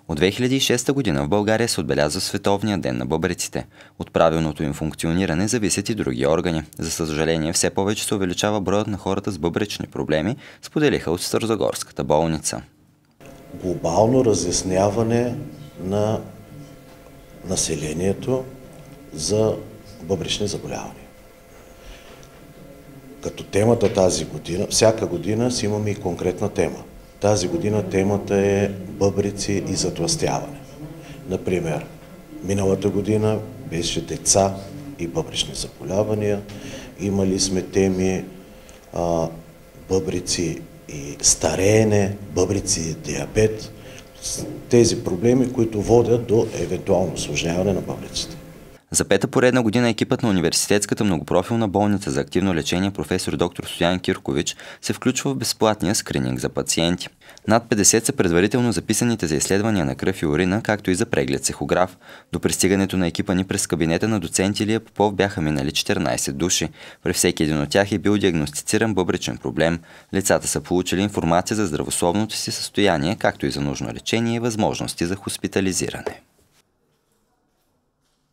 От 2006 година в България се отбелязва Световния ден на бъбреците. От правилното им функциониране зависят и други органи. За съжаление, все повече се увеличава броят на хората с бъбречни проблеми, споделиха от Старозагорската болница. Глобално разясняване на населението за бъбречни заболявания. Като темата тази година, всяка година си имаме и конкретна тема. Тази година темата е бъбреци и затлъстяване. Например, миналата година беше деца и бъбречни заболявания. Имали сме теми бъбреци и стареене, бъбреци и диабет. Тези проблеми, които водят до евентуално усложняване на бъбреците. За пета поредна година екипът на Университетската многопрофилна болница за активно лечение професор доктор Стоян Киркович се включва в безплатния скрининг за пациенти. Над 50 са предварително записаните за изследвания на кръв и урина, както и за преглед с ехограф. До пристигането на екипа ни през кабинета на доцент Илия Попов бяха минали 14 души. При всеки един от тях е бил диагностициран бъбречен проблем. Лицата са получили информация за здравословното си състояние, както и за нужно лечение и възможности за хоспитализиране.